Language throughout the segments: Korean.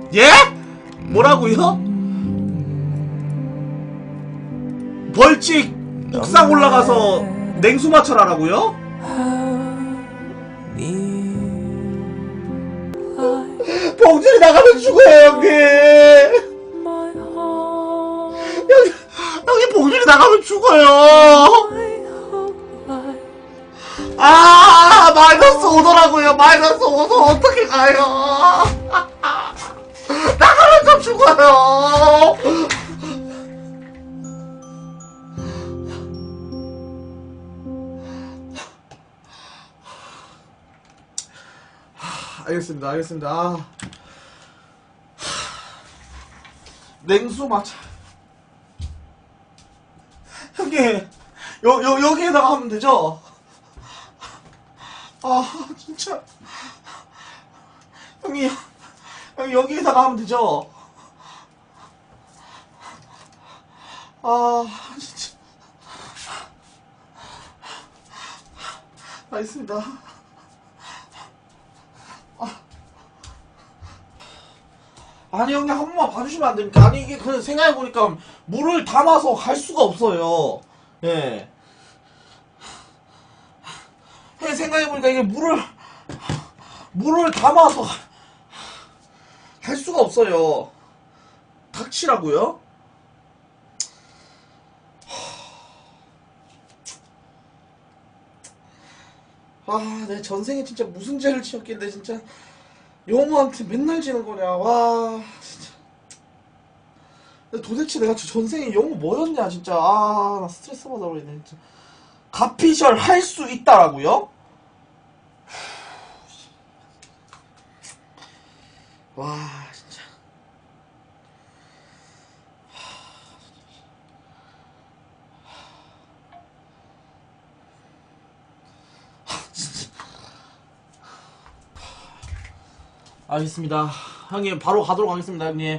예? 뭐라고요? 벌칙 옥상 올라가서 냉수 마찰하라고요? 봉준이 나가면 죽어요 형님. 형님 봉준이 나가면 죽어요. 아 마이너스 5도라고요. 마이너스 5도 어떻게 가요? 나가면 좀 죽어요. 알겠습니다. 알겠습니다. 아. 냉수 마찰. 형님, 여기에다가 하면 되죠? 아, 진짜. 형님, 여기에다가 하면 되죠? 아, 진짜. 알겠습니다. 아니 형님 한 번만 봐주시면 안 됩니까? 아니 이게 그냥 생각해보니까 물을 담아서 갈 수가 없어요. 예. 생각해보니까 이게 물을 담아서 갈 수가 없어요. 닥치라고요? 아, 내 전생에 진짜 무슨 죄를 지었길래 진짜 용호한테 맨날 지는 거냐. 와 진짜. 도대체 내가 전생에 용호 뭐였냐 진짜. 아 나 스트레스 받아버리네 진짜. 가피셜 할 수 있다라고요? 와 진짜. 알겠습니다. 형님 바로 가도록 하겠습니다. 형님.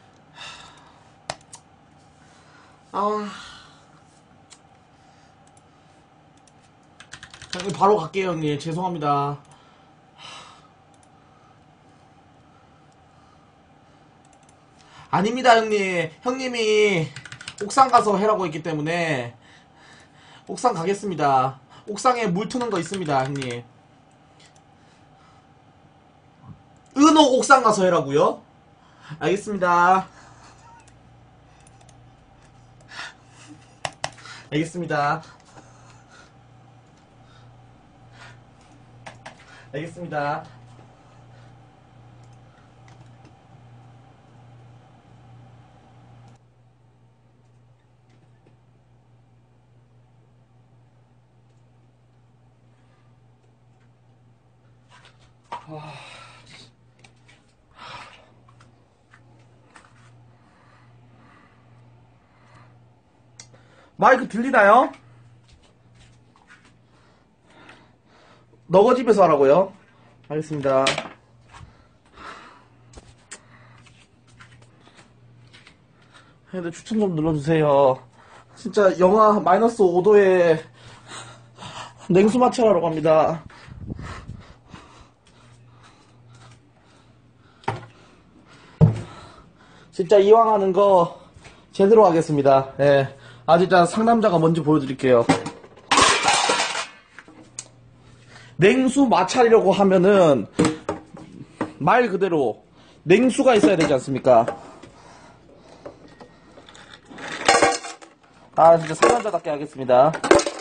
형님 바로 갈게요. 형님 죄송합니다. 아닙니다. 형님. 형님이 옥상 가서 해라고 했기 때문에 옥상 가겠습니다. 옥상에 물 트는 거 있습니다. 형님. 은호 옥상 가서 해라고요? 알겠습니다. 알겠습니다. 알겠습니다. 마이크 들리나요? 너거 집에서 하라고요? 알겠습니다. 근데 추천 좀 눌러주세요. 진짜 영하 마이너스 5도에 냉수 마찰하러 갑니다. 진짜 이왕 하는 거 제대로 하겠습니다. 예. 아 진짜 상남자가 뭔지 보여드릴게요. 냉수 마찰이라고 하면은 말 그대로 냉수가 있어야 되지 않습니까? 아 진짜 상남자답게 하겠습니다.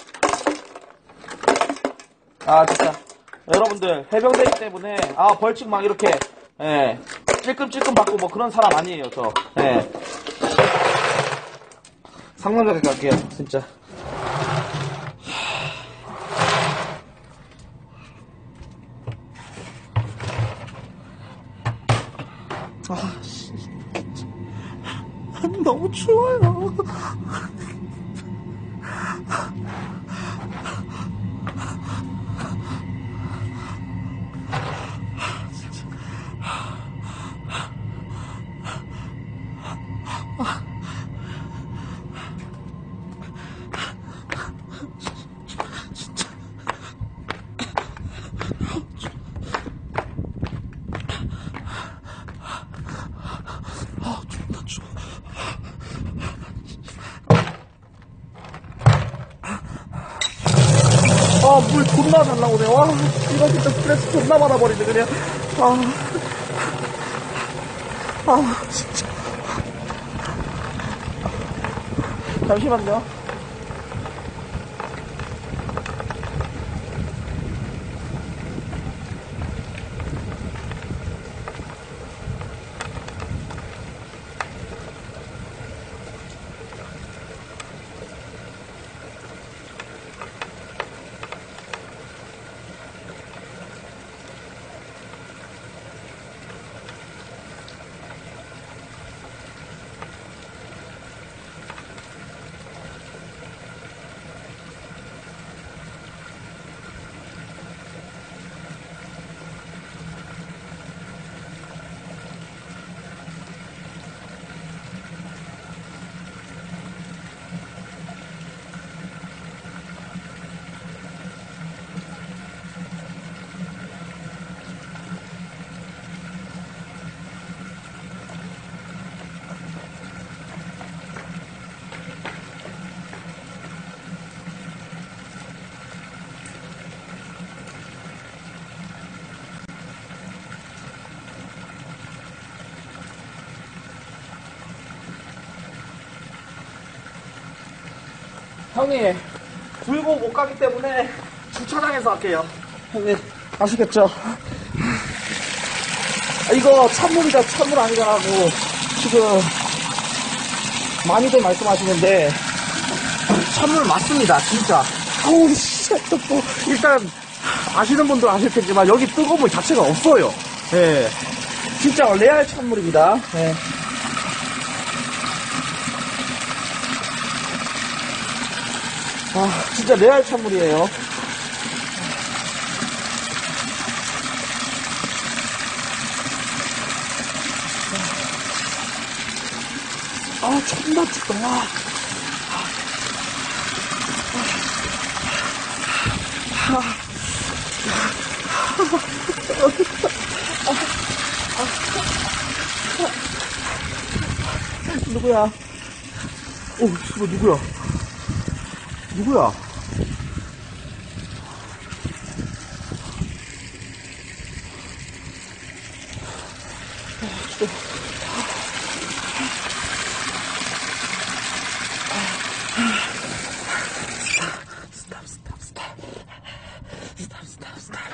아 진짜 여러분들 해병대이기 때문에 아 벌칙 막 이렇게 예 찔끔찔끔 받고 뭐 그런 사람 아니에요 저. 예. 상남자답게 할게요 진짜. 아, 씨. 너무 추워요. 존나 잘 나오네. 와, 이거 진짜 스트레스 존나 받아버리네, 그냥. 진짜. 잠시만요. 형님, 불고 못 가기 때문에 주차장에서 할게요. 형님, 아시겠죠? 이거 찬물이다, 찬물 아니다라고 지금 많이들 말씀하시는데, 찬물 맞습니다, 진짜. 아우, 씨, 또, 일단, 아시는 분도 아실 테지만, 여기 뜨거운 물 자체가 없어요. 예. 진짜 레알 찬물입니다. 예. 진짜 레알 찬물이에요. 존나 춥다. 누구야? 이거 누구야? 누구야? 스탑.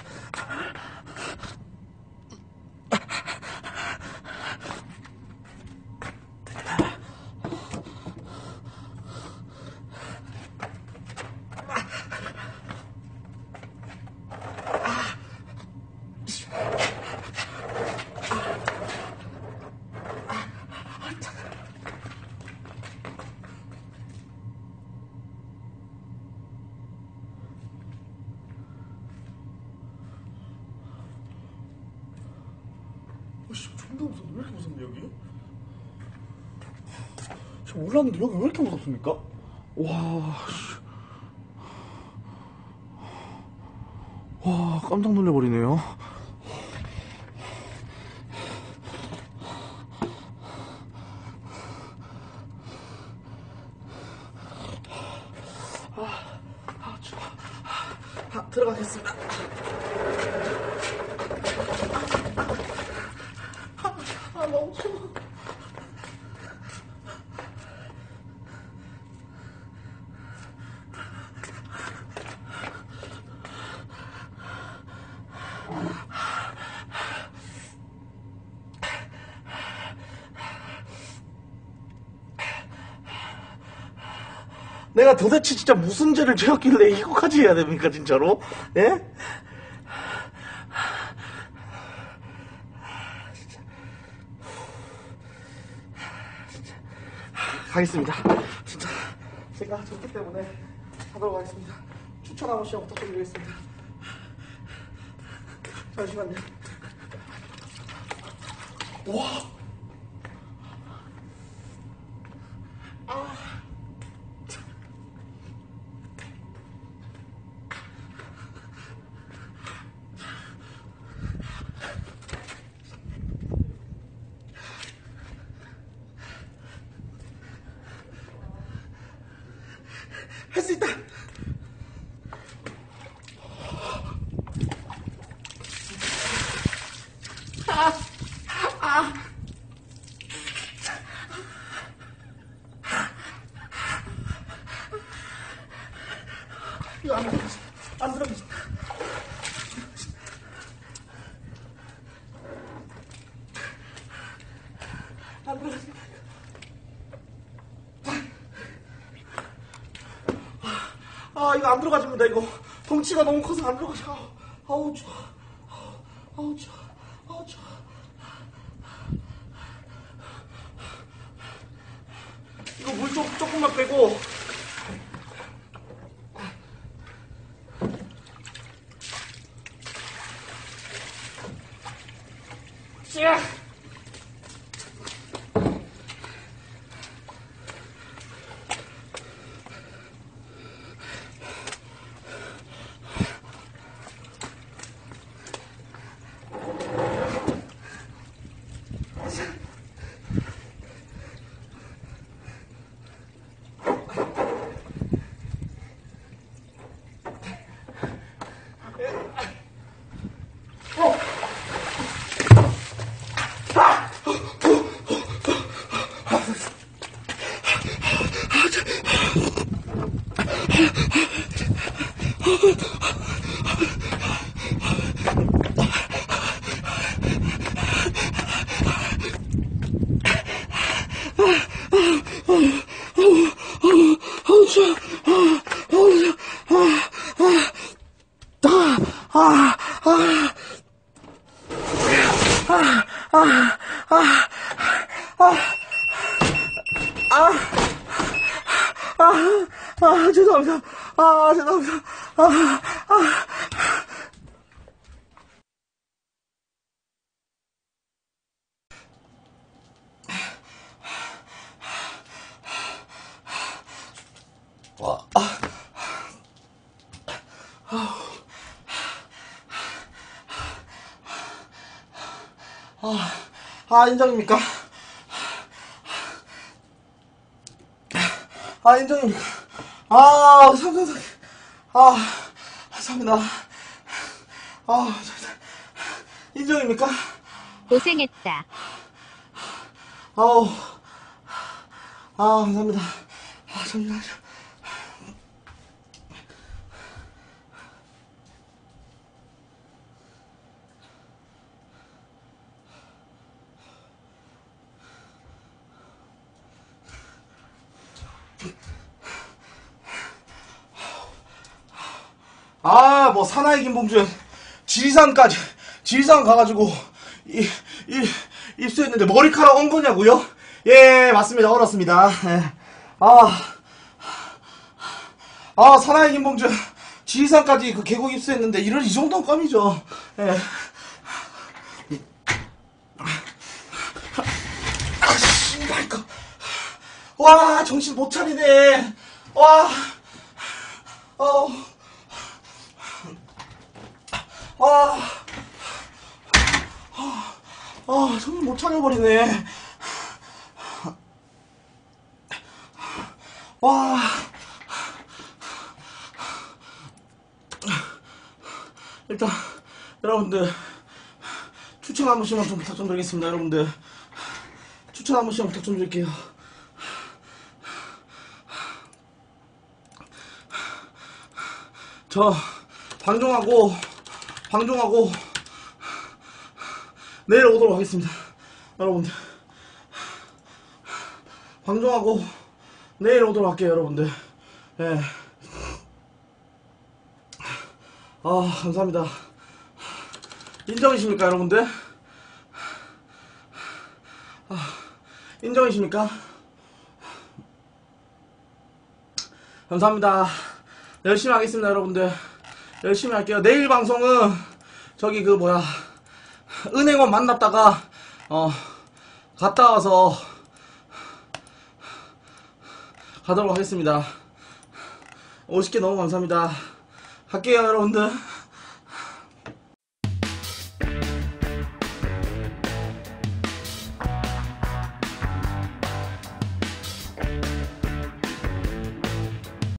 존나 무섭네. 왜 이렇게 무섭냐, 여기? 저 몰랐는데 여기 왜 이렇게 무섭습니까? 와, 깜짝 놀래버리네요. 추워. 들어가겠습니다. 너무 추워. 내가 도대체 진짜 무슨 죄를 지었길래 이거까지 해야 됩니까, 진짜로? 예? 가겠습니다. 진짜 제가 좋기 때문에 하도록 하겠습니다. 추천 한 번씩 부탁드리겠습니다. 잠시만요. 와. 할 수 있다. 이거 안 들어가집니다. 이거 덩치가 너무 커서 안 들어가죠. 아우 추워. 아우 추워. 아우 추워. 이거 물 조금만 빼고. 야! 죄송합니다. 죄송합니다. 인정입니까? 인정입니까? 감사합니다. 감사합니다. 인정입니까? 고생했다. 감사합니다. 잠시만요. 뭐 사나이 김봉준 지리산 가가지고 입수했는데 머리카락 온 거냐고요? 예, 맞습니다. 얼었습니다. 예. 사나이 김봉준 지리산까지 그 계곡 입수했는데 이 정도는 껌이죠. 예. 씨발까. 와, 정신 못 차리네. 와. 정신 못 차려버리네. 와. 일단, 여러분들, 추천 한 번씩만 좀 부탁 좀 드리겠습니다. 여러분들, 추천 한 번씩만 부탁 좀 드릴게요. 저, 방종하고, 내일 오도록 하겠습니다. 여러분들. 방종하고, 내일 오도록 할게요, 여러분들. 예. 감사합니다. 인정이십니까, 여러분들? 인정이십니까? 감사합니다. 열심히 하겠습니다, 여러분들. 열심히 할게요. 내일 방송은 저기 은행원 만났다가 갔다 와서 가도록 하겠습니다. 50개 너무 감사합니다. 갈게요, 여러분들.